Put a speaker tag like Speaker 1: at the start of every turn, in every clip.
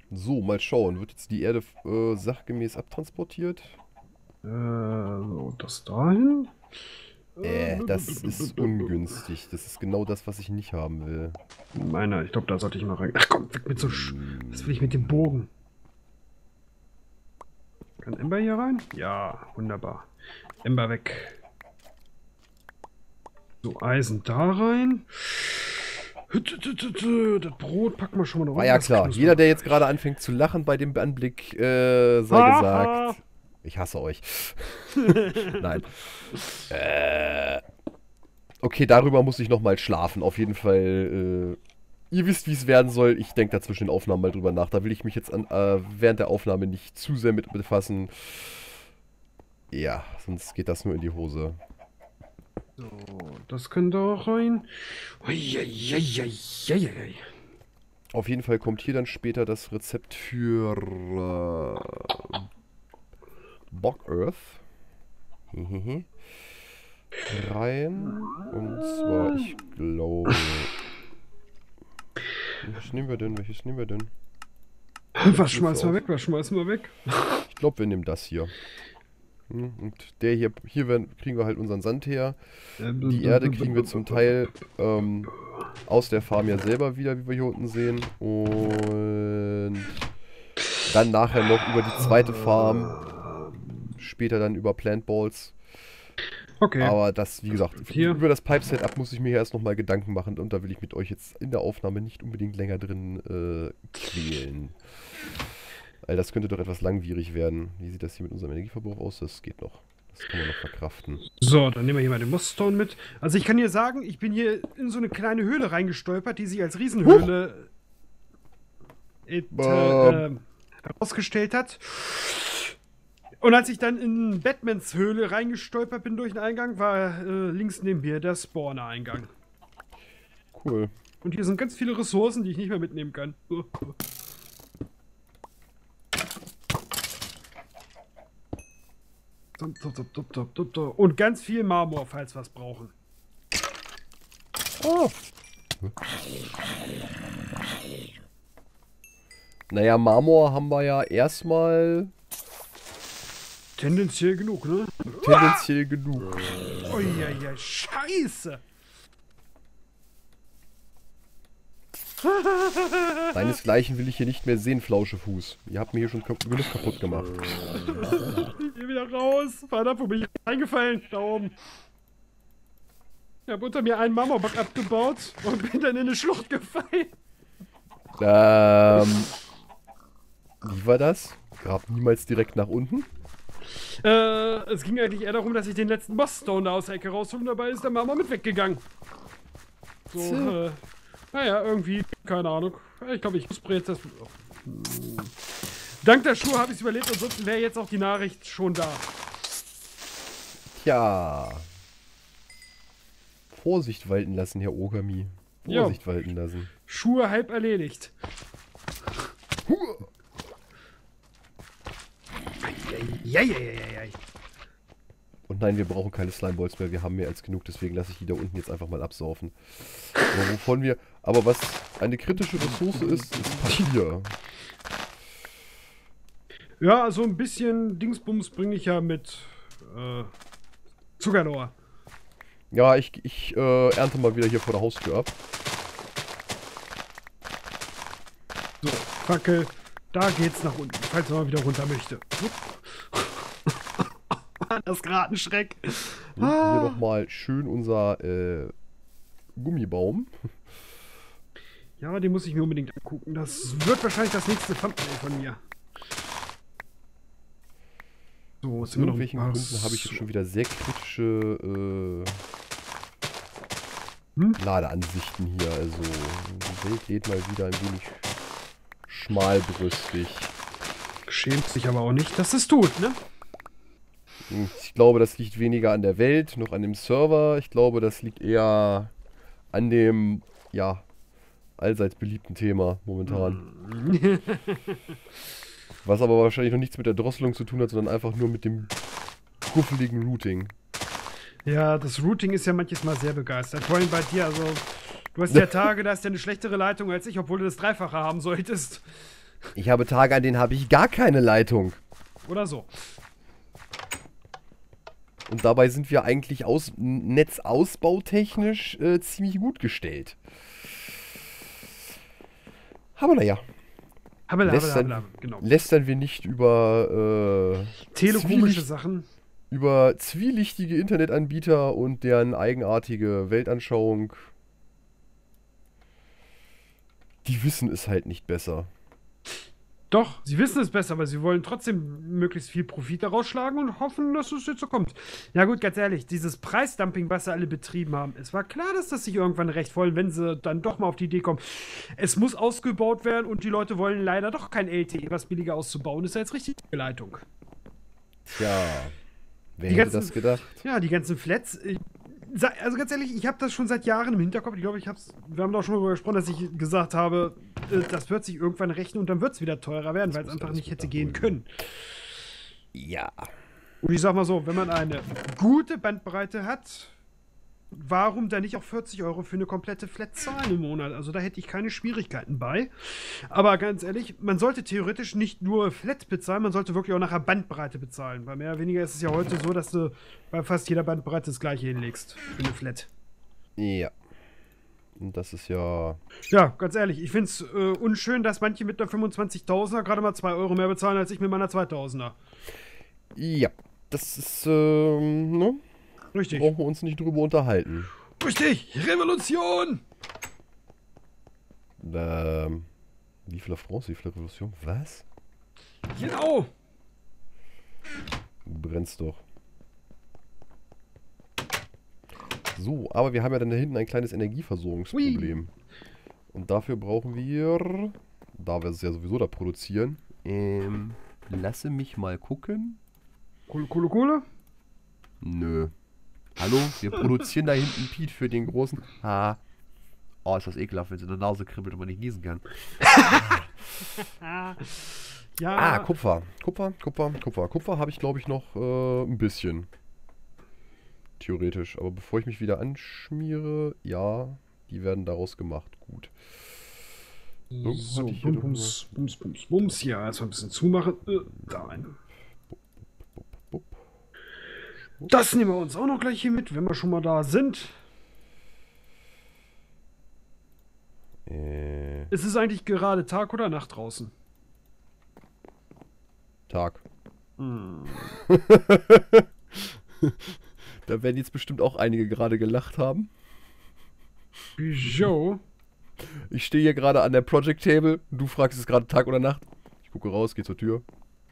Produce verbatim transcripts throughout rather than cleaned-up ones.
Speaker 1: So, mal schauen. Wird jetzt die Erde äh, sachgemäß abtransportiert?
Speaker 2: Äh, so, das dahin.
Speaker 1: Äh, das ist ungünstig. Das ist genau das, was ich nicht haben will.
Speaker 2: Meiner, ich glaube, da sollte ich mal rein. Ach komm, weg mit so. Sch Was will ich mit dem Bogen? Kann Ember hier rein? Ja, wunderbar. Ember weg. So, Eisen da rein. Das Brot packen wir schon mal noch.
Speaker 1: War ja klar. Jeder, der jetzt gerade anfängt zu lachen bei dem Anblick, äh, sei gesagt, ich hasse euch. Nein. Äh, okay, darüber muss ich nochmal schlafen. Auf jeden Fall, äh, ihr wisst, wie es werden soll. Ich denke da zwischen den Aufnahmen mal drüber nach. Da will ich mich jetzt an, äh, während der Aufnahme nicht zu sehr mit befassen. Ja, sonst geht das nur in die Hose.
Speaker 2: So, das können da auch rein. Uiuiuiuiui.
Speaker 1: Auf jeden Fall kommt hier dann später das Rezept für äh, Bog Earth rein. Und zwar, ich glaube... Welches nehmen wir denn? Welches nehmen wir denn?
Speaker 2: Was schmeißen wir weg? Was schmeißen wir weg?
Speaker 1: Ich glaube, wir nehmen das hier. Und der hier, hier werden, kriegen wir halt unseren Sand her. Die Erde kriegen wir zum Teil ähm, aus der Farm ja selber wieder, wie wir hier unten sehen. Und dann nachher noch über die zweite Farm. Später dann über Plant Balls.
Speaker 2: Okay.
Speaker 1: Aber das, wie gesagt,
Speaker 2: hier.
Speaker 1: Über das Pipe-Setup muss ich mir erst nochmal Gedanken machen. Und da will ich mit euch jetzt in der Aufnahme nicht unbedingt länger drin äh, quälen. Weil das könnte doch etwas langwierig werden. Wie sieht das hier mit unserem Energieverbrauch aus? Das geht noch. Das kann man noch verkraften.
Speaker 2: So, dann nehmen wir hier mal den Mossstone mit. Also ich kann dir sagen, ich bin hier in so eine kleine Höhle reingestolpert, die sich als Riesenhöhle it, äh, herausgestellt hat. Und als ich dann in Batmans Höhle reingestolpert bin durch den Eingang, war äh, links neben mir der Spawner-Eingang.
Speaker 1: Cool.
Speaker 2: Und hier sind ganz viele Ressourcen, die ich nicht mehr mitnehmen kann. Und ganz viel Marmor, falls wir es brauchen.
Speaker 1: Oh. Naja, Marmor haben wir ja erstmal...
Speaker 2: Tendenziell genug, ne?
Speaker 1: Tendenziell genug.
Speaker 2: Oh ja, ja, scheiße!
Speaker 1: Seinesgleichen will ich hier nicht mehr sehen, Flauschefuß. Ihr habt mir hier schon genug kaputt gemacht.
Speaker 2: Ich geh wieder raus. Verdammt, wo bin ich reingefallen? Da oben. Ich habe unter mir einen Marmorblock abgebaut und bin dann in eine Schlucht gefallen.
Speaker 1: Ähm... Wie war das? Grab niemals direkt nach unten?
Speaker 2: Äh, es ging eigentlich eher darum, dass ich den letzten Bossstone da aus der Ecke raushole und dabei ist der Marmor mit weggegangen. So, äh... Naja, irgendwie, keine Ahnung. Ich glaube, ich muss jetzt das... Dank der Schuhe habe ich es überlebt, ansonsten wäre jetzt auch die Nachricht schon da.
Speaker 1: Tja. Vorsicht walten lassen, Herr Ogami. Vorsicht jo. walten lassen.
Speaker 2: Schuhe halb erledigt.
Speaker 1: Und nein, wir brauchen keine Slimeballs mehr, wir haben mehr als genug, deswegen lasse ich die da unten jetzt einfach mal absaufen. Aber wovon wir, aber was eine kritische Ressource ist, ist Papier.
Speaker 2: Ja, so ein bisschen Dingsbums bringe ich ja mit äh, Zuckerrohr.
Speaker 1: Ja, ich, ich äh, ernte mal wieder hier vor der Haustür ab.
Speaker 2: So, Fackel, da geht's nach unten, falls man mal wieder runter möchte. Das ist gerade ein Schreck.
Speaker 1: Und ah. Hier nochmal schön unser äh, Gummibaum.
Speaker 2: Ja, den muss ich mir unbedingt angucken. Das wird wahrscheinlich das nächste Thumbnail von mir. So,
Speaker 1: aus irgendwelchen Gründen habe ich jetzt schon wieder sehr kritische äh, hm? Ladeansichten hier. Also die Welt lädt mal wieder ein wenig schmalbrüstig.
Speaker 2: Schämt sich aber auch nicht, dass es tut, ne?
Speaker 1: Ich glaube, das liegt weniger an der Welt, noch an dem Server. Ich glaube, das liegt eher an dem, ja, allseits beliebten Thema momentan. Was aber wahrscheinlich noch nichts mit der Drosselung zu tun hat, sondern einfach nur mit dem kuffeligen Routing.
Speaker 2: Ja, das Routing ist ja manches Mal sehr begeistert. Vor allem bei dir, also, du hast ja Tage, da ist ja eine schlechtere Leitung als ich, obwohl du das Dreifache haben solltest.
Speaker 1: Ich habe Tage, an denen habe ich gar keine Leitung.
Speaker 2: Oder so.
Speaker 1: Und dabei sind wir eigentlich aus, netzausbautechnisch äh, ziemlich gut gestellt. Aber naja.
Speaker 2: Habela, habela,
Speaker 1: Lästern,
Speaker 2: habela, genau.
Speaker 1: lästern wir nicht über äh,
Speaker 2: Telekomische
Speaker 1: zwielicht-
Speaker 2: Sachen.
Speaker 1: über zwielichtige Internetanbieter und deren eigenartige Weltanschauung. Die wissen es halt nicht besser.
Speaker 2: Doch, sie wissen es besser, aber sie wollen trotzdem möglichst viel Profit daraus schlagen und hoffen, dass es jetzt so kommt. Ja gut, ganz ehrlich, dieses Preisdumping, was sie alle betrieben haben, es war klar, dass das sich irgendwann recht wollen, wenn sie dann doch mal auf die Idee kommen. Es muss ausgebaut werden und die Leute wollen leider doch kein L T E, was billiger auszubauen ist, als richtige Leitung.
Speaker 1: Tja, wer
Speaker 2: Die
Speaker 1: hätte
Speaker 2: ganzen-
Speaker 1: das gedacht?
Speaker 2: Ja, die ganzen Flats. Ich, sa- also ganz ehrlich, ich habe das schon seit Jahren im Hinterkopf. Ich glaube, ich hab's, wir haben da auch schon mal darüber gesprochen, dass ich gesagt habe, äh, das wird sich irgendwann rechnen und dann wird es wieder teurer werden, weil es
Speaker 1: muss
Speaker 2: einfach
Speaker 1: alles
Speaker 2: nicht hätte
Speaker 1: runterholen.
Speaker 2: gehen können.
Speaker 1: Ja.
Speaker 2: Und ich sag mal so, wenn man eine gute Bandbreite hat, warum dann nicht auch vierzig Euro für eine komplette Flat zahlen im Monat? Also da hätte ich keine Schwierigkeiten bei. Aber ganz ehrlich, man sollte theoretisch nicht nur Flat bezahlen, man sollte wirklich auch nachher Bandbreite bezahlen. Weil mehr oder weniger ist es ja heute so, dass du bei fast jeder Bandbreite das gleiche hinlegst für eine Flat.
Speaker 1: Ja. Und das ist ja...
Speaker 2: Ja, ganz ehrlich, ich finde es äh, unschön, dass manche mit einer fünfundzwanzigtausender gerade mal zwei Euro mehr bezahlen, als ich mit meiner zweitausender.
Speaker 1: Ja. Das ist, ähm, ne?
Speaker 2: Richtig.
Speaker 1: Brauchen wir uns nicht drüber unterhalten.
Speaker 2: Richtig! Revolution!
Speaker 1: Ähm, Vive la France, Vive la Revolution. Was?
Speaker 2: Genau!
Speaker 1: Du brennst doch. So, aber wir haben ja dann da hinten ein kleines Energieversorgungsproblem. Und dafür brauchen wir, da wir es ja sowieso da produzieren, ähm, lasse mich mal gucken.
Speaker 2: Kohle, Kohle, Kohle?
Speaker 1: Nö. Hallo, wir produzieren da hinten Piet für den großen. Ah. Oh, ist das ekelhaft, wenn es in der Nase kribbelt und man nicht niesen kann.
Speaker 2: Ja.
Speaker 1: Ah, Kupfer. Kupfer, Kupfer, Kupfer. Kupfer habe ich, glaube ich, noch äh, ein bisschen. Theoretisch. Aber bevor ich mich wieder anschmiere, ja, die werden daraus gemacht. Gut.
Speaker 2: So,
Speaker 1: hatte ich hier
Speaker 2: Bums, Bums, Bums, Bums, Bums. Ja, erstmal ein bisschen zumachen. Äh, da rein.
Speaker 1: Bup, bup.
Speaker 2: Das nehmen wir uns auch noch gleich hier mit, wenn wir schon mal da sind.
Speaker 1: Äh,
Speaker 2: Ist es eigentlich gerade Tag oder Nacht draußen?
Speaker 1: Tag. Da werden jetzt bestimmt auch einige gerade gelacht haben.
Speaker 2: Joe.
Speaker 1: Ich stehe hier gerade an der Project Table. Du fragst, ist es gerade Tag oder Nacht? Ich gucke raus, gehe zur Tür.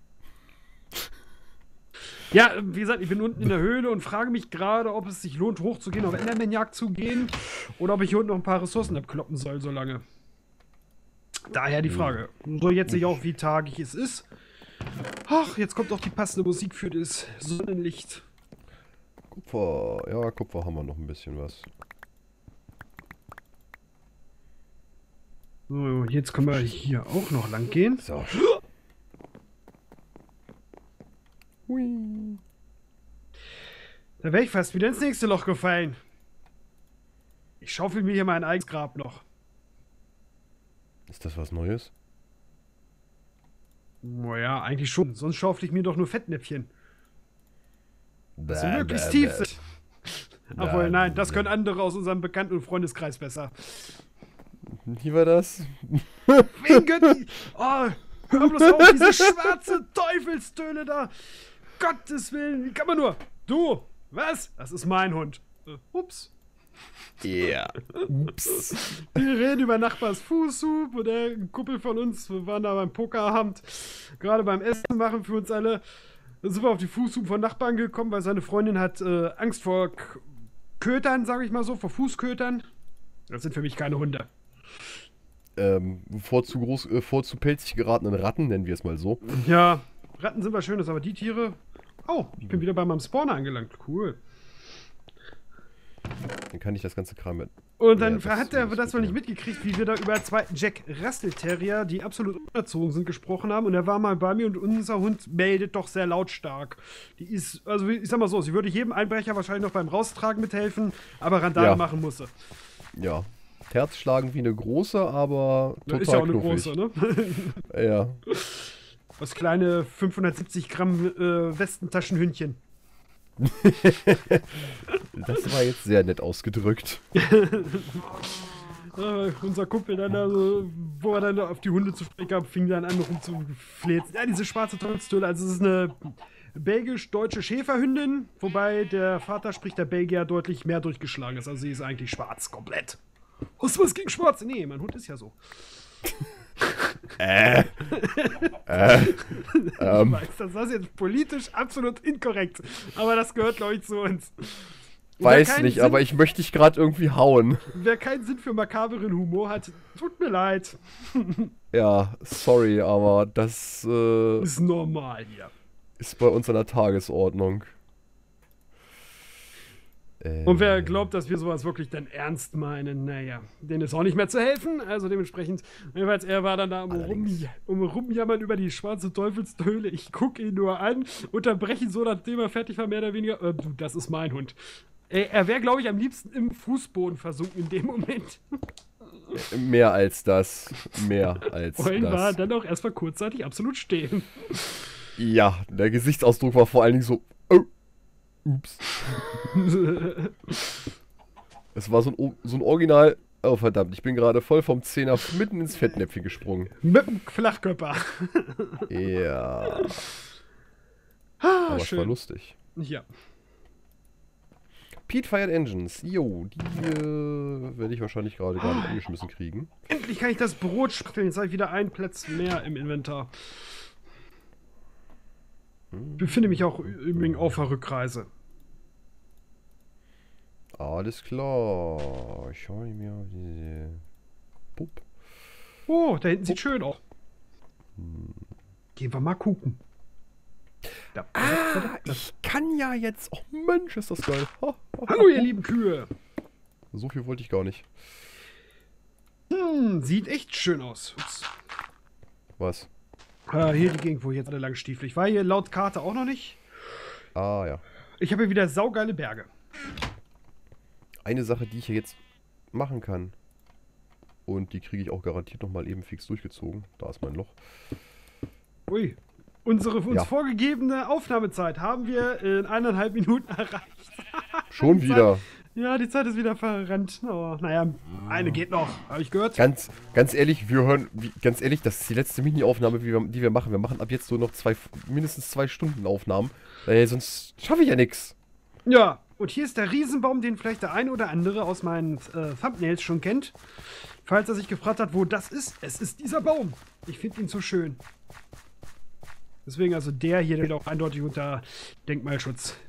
Speaker 2: Ja, wie gesagt, ich bin unten in der Höhle und frage mich gerade, ob es sich lohnt, hochzugehen, auf Enderman-Jagd zu gehen oder ob ich hier unten noch ein paar Ressourcen abkloppen soll, so lange. Daher die Frage. So, jetzt sehe ich auch, wie tagig es ist. Ach, jetzt kommt auch die passende Musik für das Sonnenlicht.
Speaker 1: Kupfer. Ja, Kupfer haben wir noch ein bisschen was.
Speaker 2: So, jetzt können wir hier auch noch lang gehen.
Speaker 1: So. Hui.
Speaker 2: Da wäre ich fast wieder ins nächste Loch gefallen. Ich schaufel mir hier mein eigenes Grab noch.
Speaker 1: Ist das was Neues?
Speaker 2: Naja, eigentlich schon. Sonst schaufel ich mir doch nur Fettnäpfchen. Das sind
Speaker 1: Bäh,
Speaker 2: möglichst
Speaker 1: bäh,
Speaker 2: tief
Speaker 1: bäh.
Speaker 2: sind. Obwohl, nein, das können andere aus unserem Bekannten- und Freundeskreis besser.
Speaker 1: Wie war das?
Speaker 2: Wen gönnt die? Oh, hör bloß auf, diese schwarze Teufelstöne da. Gottes Willen, wie kann man nur? Du, was? Das ist mein Hund. Äh, ups.
Speaker 1: Ja. Ups.
Speaker 2: Wir reden über Nachbars Fußsub und der Kumpel von uns, wir waren da beim Pokerabend, gerade beim Essen machen für uns alle. Da sind wir auf die Fußsub von Nachbarn gekommen, weil seine Freundin hat äh, Angst vor K Kötern, sage ich mal so, vor Fußkötern. Das sind für mich keine Hunde.
Speaker 1: Ähm, vor zu groß, äh, vor zu pelzig geratenen Ratten, nennen wir es mal so.
Speaker 2: Ja, Ratten sind was Schönes, aber die Tiere... Oh, ich bin wieder bei meinem Spawner angelangt. Cool.
Speaker 1: Dann kann ich das ganze Kram mit.
Speaker 2: Und dann
Speaker 1: Ja, das-
Speaker 2: hat er
Speaker 1: das
Speaker 2: das wohl nicht
Speaker 1: wird
Speaker 2: mitgekriegt, wie wir da über zwei Jack Russell Terrier, die absolut unerzogen sind, gesprochen haben. Und er war mal bei mir und unser Hund meldet doch sehr lautstark. Die ist, also ich sag mal so, sie würde jedem Einbrecher wahrscheinlich noch beim Raustragen mithelfen, aber Randale
Speaker 1: Ja.
Speaker 2: machen musste.
Speaker 1: Ja. Herz schlagen wie eine große, aber total
Speaker 2: ist ja auch eine
Speaker 1: knuffig.
Speaker 2: große, ne?
Speaker 1: Ja.
Speaker 2: Das kleine fünfhundertsiebzig Gramm äh, Westentaschenhündchen.
Speaker 1: Das war jetzt sehr nett ausgedrückt.
Speaker 2: Äh, unser Kumpel dann, also, wo er dann auf die Hunde zu sprechen kam, fing dann an rumzufläzen. Ja, diese schwarze Teufelstöle, also es ist eine belgisch-deutsche Schäferhündin, wobei der Vater, sprich der Belgier, deutlich mehr durchgeschlagen ist. Also sie ist eigentlich schwarz, komplett. Hast du was gegen Schwarz? Nee, mein Hund ist ja so.
Speaker 1: äh. äh.
Speaker 2: Ich
Speaker 1: ähm.
Speaker 2: weiß, das ist jetzt politisch absolut inkorrekt, aber das gehört, glaube ich, zu uns.
Speaker 1: Weiß nicht, Sinn, aber ich möchte dich gerade irgendwie hauen.
Speaker 2: Wer keinen Sinn für makaberen Humor hat, tut mir leid.
Speaker 1: Ja, sorry, aber das äh,
Speaker 2: ist normal hier.
Speaker 1: Ist bei uns an der Tagesordnung.
Speaker 2: Äh, Und wer glaubt, dass wir sowas wirklich dann ernst meinen, naja, denen ist auch nicht mehr zu helfen. Also dementsprechend, jedenfalls, er war dann da um, rum, um rumjammern über die schwarze Teufelstöle. Ich gucke ihn nur an, unterbreche ihn so, nachdem er fertig war, mehr oder weniger. Äh, du, das ist mein Hund. Äh, er wäre, glaube ich, am liebsten im Fußboden versunken in dem Moment.
Speaker 1: Mehr als das. Mehr als
Speaker 2: Vorhin
Speaker 1: das.
Speaker 2: war dann auch erstmal kurzzeitig absolut stehen.
Speaker 1: Ja, der Gesichtsausdruck war vor allen Dingen so. Oh, ups. Es war so ein, so ein Original. Oh verdammt, ich bin gerade voll vom Zehner mitten ins Fettnäpfchen gesprungen.
Speaker 2: Mit dem Flachkörper.
Speaker 1: Ja.
Speaker 2: Ah,
Speaker 1: aber
Speaker 2: schön.
Speaker 1: es war lustig.
Speaker 2: Ja.
Speaker 1: Pete Fired Engines. Jo, die äh, werde ich wahrscheinlich gerade gar nicht angeschmissen kriegen.
Speaker 2: Endlich kann ich das Brot spachteln. Jetzt habe ich wieder einen Platz mehr im Inventar. Ich befinde mich auch übrigens auf der Rückreise.
Speaker 1: Alles klar. Ich schaue mir diese... Pup.
Speaker 2: Oh, da hinten
Speaker 1: Pup.
Speaker 2: sieht schön aus.
Speaker 1: Hm.
Speaker 2: Gehen wir mal gucken.
Speaker 1: Da. Ah, ich kann ja jetzt... Oh Mensch, ist das geil. Ha, ha,
Speaker 2: Hallo, ihr lieben Kühe.
Speaker 1: So viel wollte ich gar nicht.
Speaker 2: Hm, sieht echt schön aus. Ups.
Speaker 1: Was?
Speaker 2: Ah, hier die Gegend, wo ich jetzt alle lang stiefel. Ich war hier laut Karte auch noch nicht.
Speaker 1: Ah, ja.
Speaker 2: Ich habe hier wieder saugeile Berge.
Speaker 1: Eine Sache, die ich hier jetzt machen kann. Und die kriege ich auch garantiert noch mal eben fix durchgezogen. Da ist mein Loch.
Speaker 2: Ui. Unsere uns
Speaker 1: Ja.
Speaker 2: vorgegebene Aufnahmezeit haben wir in eineinhalb Minuten erreicht.
Speaker 1: Schon
Speaker 2: Die
Speaker 1: wieder.
Speaker 2: Zeit, ja, die Zeit ist wieder verrannt. Oh, naja, eine geht noch. Habe ich gehört?
Speaker 1: Ganz, ganz ehrlich, wir hören, wie, ganz ehrlich, das ist die letzte Mini-Aufnahme, die wir, die wir machen. Wir machen ab jetzt so noch zwei, mindestens zwei Stunden Aufnahmen. Weil sonst schaffe ich ja nichts.
Speaker 2: Ja, und hier ist der Riesenbaum, den vielleicht der eine oder andere aus meinen äh, Thumbnails schon kennt. Falls er sich gefragt hat, wo das ist, es ist dieser Baum. Ich finde ihn so schön. Deswegen also der hier, der wird auch eindeutig unter Denkmalschutz.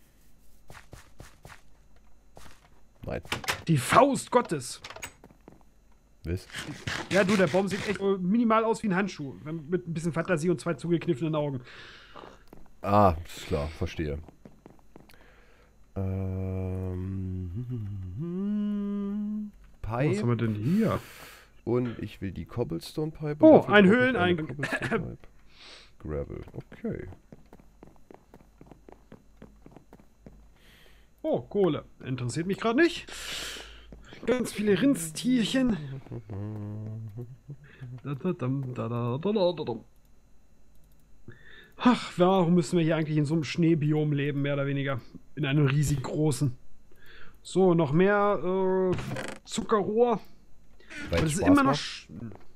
Speaker 1: Nein.
Speaker 2: Die Faust Gottes.
Speaker 1: Was?
Speaker 2: Ja, du, der Baum sieht echt minimal aus wie ein Handschuh. Mit ein bisschen Fantasie und zwei zugekniffenen Augen.
Speaker 1: Ah, ist klar, verstehe. Ähm. Pipe.
Speaker 2: Was haben wir denn hier?
Speaker 1: Und ich will die Cobblestone Pipe.
Speaker 2: Oh,
Speaker 1: Dafür
Speaker 2: ein
Speaker 1: brauche ich
Speaker 2: Höhleneingang.
Speaker 1: eine Cobblestone Pipe. Gravel, okay.
Speaker 2: Oh, Kohle. Interessiert mich gerade nicht. Ganz viele Rindstierchen. Ach, warum müssen wir hier eigentlich in so einem Schneebiom leben, mehr oder weniger? In einem riesig großen. So, noch mehr äh, Zuckerrohr.
Speaker 1: Weil
Speaker 2: Das
Speaker 1: es
Speaker 2: ist
Speaker 1: Spaß
Speaker 2: immer noch...
Speaker 1: macht.
Speaker 2: sch-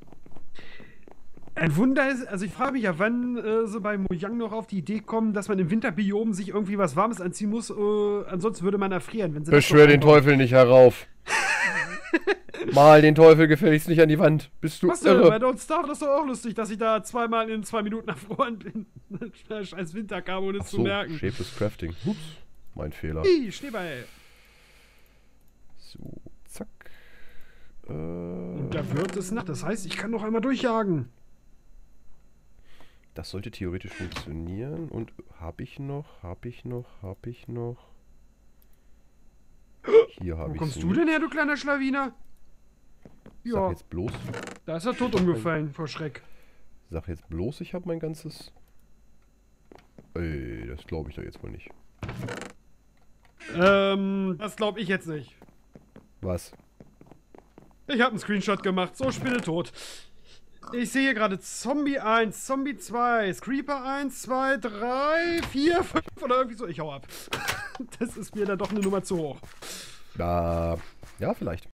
Speaker 2: Ein Wunder ist, also ich frage mich ja, wann äh, sie bei Mojang noch auf die Idee kommen, dass man im Winterbiom sich irgendwie was Warmes anziehen muss, äh, ansonsten würde man erfrieren. Wenn sie das
Speaker 1: Beschwör
Speaker 2: so
Speaker 1: den
Speaker 2: einbauen.
Speaker 1: Teufel nicht herauf. Mal den Teufel gefälligst nicht an die Wand. Bist du
Speaker 2: Was denn? Bei
Speaker 1: irre?
Speaker 2: Don't Starve, das ist doch auch lustig, dass ich da zweimal in zwei Minuten erfroren bin. Scheiß Winter kam, ohne es zu
Speaker 1: So,
Speaker 2: merken.
Speaker 1: Shapeless Crafting. Ups, mein Fehler.
Speaker 2: Ih, Schneeball.
Speaker 1: So, zack. Äh,
Speaker 2: Und da wird es Nacht, das heißt, ich kann noch einmal durchjagen.
Speaker 1: das sollte theoretisch funktionieren. Und habe ich noch, habe ich noch, habe ich noch. Hier habe
Speaker 2: Wo
Speaker 1: ich
Speaker 2: kommst du denn her, du kleiner Schlawiner?
Speaker 1: Sag
Speaker 2: Ja,
Speaker 1: jetzt bloß,
Speaker 2: da ist er tot umgefallen vor Schreck.
Speaker 1: sag jetzt bloß, ich habe mein ganzes... Ey, das glaube ich doch jetzt wohl nicht.
Speaker 2: Ähm, das glaube ich jetzt nicht.
Speaker 1: Was?
Speaker 2: Ich habe einen Screenshot gemacht. So, Spinne tot. Ich sehe hier gerade Zombie eins, Zombie zwei, Creeper eins, zwei, drei, vier, fünf oder irgendwie so. Ich hau ab. Das ist mir dann doch eine Nummer zu hoch.
Speaker 1: Ja, ja, vielleicht.